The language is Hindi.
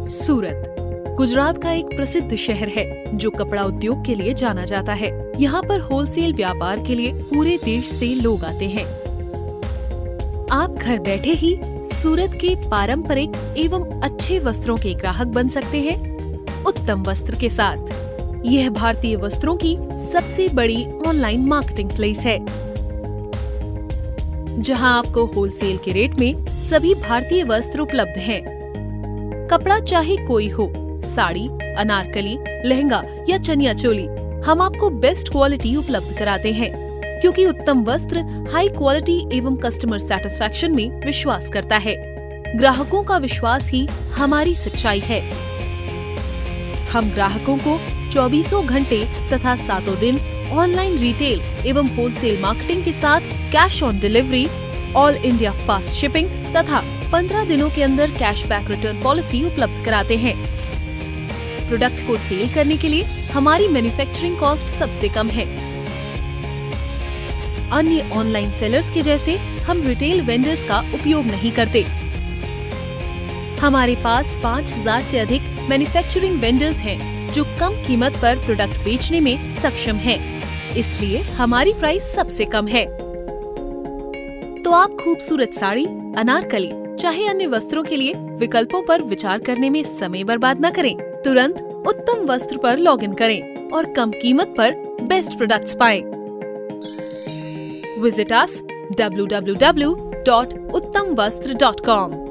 सूरत गुजरात का एक प्रसिद्ध शहर है जो कपड़ा उद्योग के लिए जाना जाता है। यहाँ पर होलसेल व्यापार के लिए पूरे देश से लोग आते हैं। आप घर बैठे ही सूरत के पारंपरिक एवं अच्छे वस्त्रों के ग्राहक बन सकते हैं उत्तम वस्त्र के साथ। यह भारतीय वस्त्रों की सबसे बड़ी ऑनलाइन मार्केटिंग प्लेस है, जहां आपको होलसेल के रेट में सभी भारतीय वस्त्र उपलब्ध हैं। कपड़ा चाहे कोई हो, साड़ी, अनारकली, लहंगा या चनिया चोली, हम आपको बेस्ट क्वालिटी उपलब्ध कराते हैं, क्योंकि उत्तम वस्त्र हाई क्वालिटी एवं कस्टमर सेटिस्फैक्शन में विश्वास करता है। ग्राहकों का विश्वास ही हमारी सच्चाई है। हम ग्राहकों को 24 घंटे तथा 7 दिन ऑनलाइन रिटेल एवं होलसेल मार्केटिंग के साथ cash on delivery, all India fast shipping तथा 15 दिनों के अंदर कैशबैक रिटर्न पॉलिसी उपलब्ध कराते हैं। प्रोडक्ट को सेल करने के लिए हमारी मैन्युफैक्चरिंग कॉस्ट सबसे कम है। अन्य ऑनलाइन सेलर्स के जैसे हम रिटेल वेंडर्स का उपयोग नहीं करते। हमारे पास 5000 से अधिक मैन्युफैक्चरिंग वेंडर्स हैं जो कम कीमत पर प्रोडक्ट बेचने में सक्षम हैं। इसलिए हमारी प्राइस सबसे कम है। तो आप खूबसूरत साड़ी, अनारकली चाहे अन्य वस्त्रों के लिए विकल्पों पर विचार करने में समय बर्बाद न करें। तुरंत उत्तम वस्त्र पर लॉगिन करें और कम कीमत पर बेस्ट प्रोडक्ट्स पाएं। Visit us www.uttamvastra.com।